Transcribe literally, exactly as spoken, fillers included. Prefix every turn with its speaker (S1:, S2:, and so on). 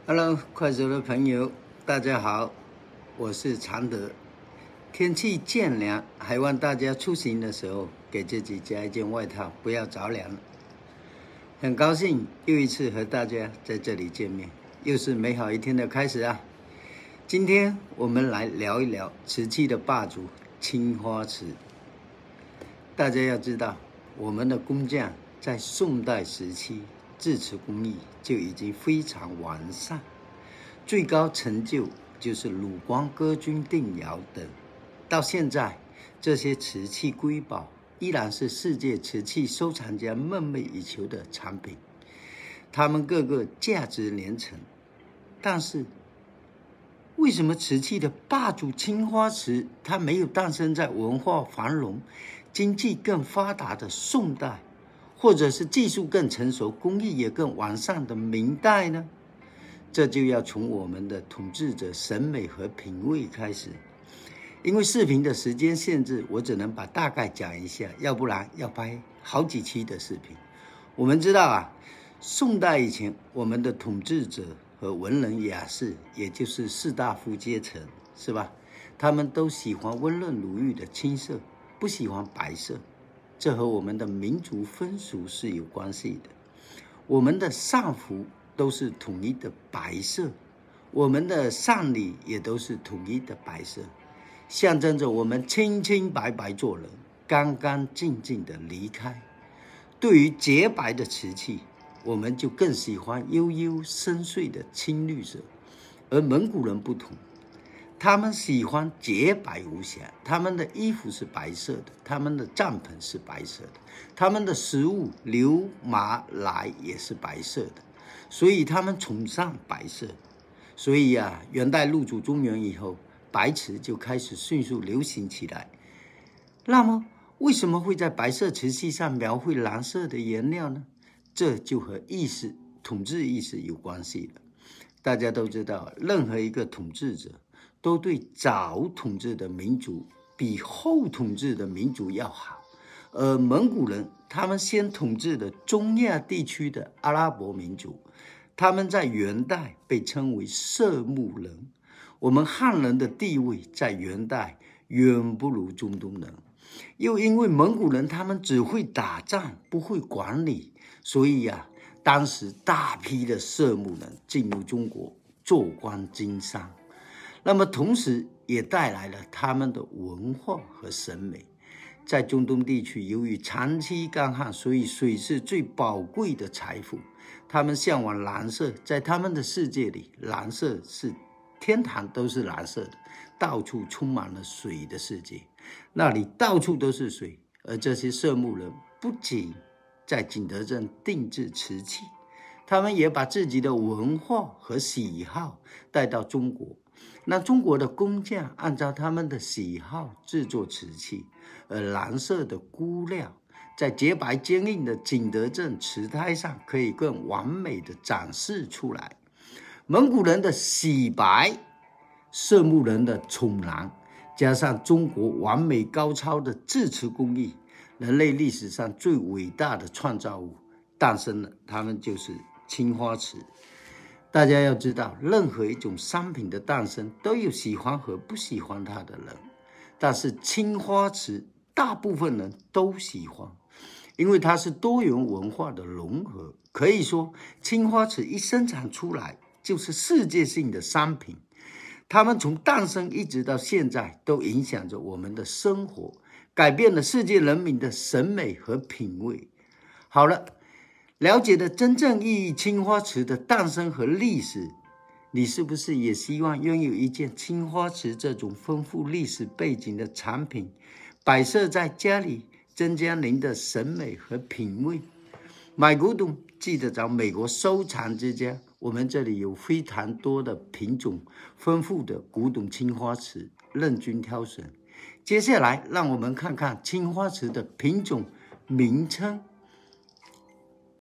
S1: Hello， 快手的朋友，大家好，我是常德。天气渐凉，还望大家出行的时候给自己加一件外套，不要着凉了。很高兴又一次和大家在这里见面，又是美好一天的开始啊！今天我们来聊一聊瓷器的霸主青花瓷。大家要知道，我们的工匠在宋代时期制瓷工艺就已经非常完善，最高成就就是鲁光歌君定窑等。到现在，这些瓷器瑰宝依然是世界瓷器收藏家梦寐以求的产品，它们个个价值连城。但是，为什么瓷器的霸主青花瓷，它没有诞生在文化繁荣、经济更发达的宋代，或者是技术更成熟、工艺也更完善的明代呢？这就要从我们的统治者审美和品味开始。因为视频的时间限制，我只能把大概讲一下，要不然要拍好几期的视频。我们知道啊，宋代以前，我们的统治者和文人雅士，也就是士大夫阶层，是吧？他们都喜欢温润如玉的青色，不喜欢白色。这和我们的民族风俗是有关系的。我们的丧服都是统一的白色，我们的丧礼也都是统一的白色，象征着我们清清白白做人，干干净净的离开。对于洁白的瓷器，我们就更喜欢悠悠深邃的青绿色，而蒙古人不同，他们喜欢洁白无瑕，他们的衣服是白色的，他们的帐篷是白色的，他们的食物牛马奶也是白色的，所以他们崇尚白色。所以啊，元代入主中原以后，白瓷就开始迅速流行起来。那么，为什么会在白色瓷器上描绘蓝色的颜料呢？这就和意识、统治意识有关系了。大家都知道，任何一个统治者都对早统治的民族比后统治的民族要好，而蒙古人他们先统治的中亚地区的阿拉伯民族，他们在元代被称为色目人。我们汉人的地位在元代远不如中东人，又因为蒙古人他们只会打仗，不会管理，所以啊，当时大批的色目人进入中国做官经商。那么同时也带来了他们的文化和审美。在中东地区，由于长期干旱，所以水是最宝贵的财富。他们向往蓝色，在他们的世界里，蓝色是天堂，都是蓝色的，到处充满了水的世界，那里到处都是水。而这些色目人不仅在景德镇定制瓷器，他们也把自己的文化和喜好带到中国，让中国的工匠按照他们的喜好制作瓷器，而蓝色的钴料在洁白坚硬的景德镇瓷胎上可以更完美的展示出来。蒙古人的洗白，色目人的宠蓝，加上中国完美高超的制瓷工艺，人类历史上最伟大的创造物诞生了，他们就是青花瓷。大家要知道，任何一种商品的诞生都有喜欢和不喜欢它的人，但是青花瓷大部分人都喜欢，因为它是多元文化的融合。可以说，青花瓷一生产出来就是世界性的商品，它们从诞生一直到现在都影响着我们的生活，改变了世界人民的审美和品味。好了，了解了真正意义青花瓷的诞生和历史，你是不是也希望拥有一件青花瓷这种丰富历史背景的产品，摆设在家里，增加您的审美和品味？买古董记得找美国收藏之家，我们这里有非常多的品种丰富的古董青花瓷，任君挑选。接下来让我们看看青花瓷的品种名称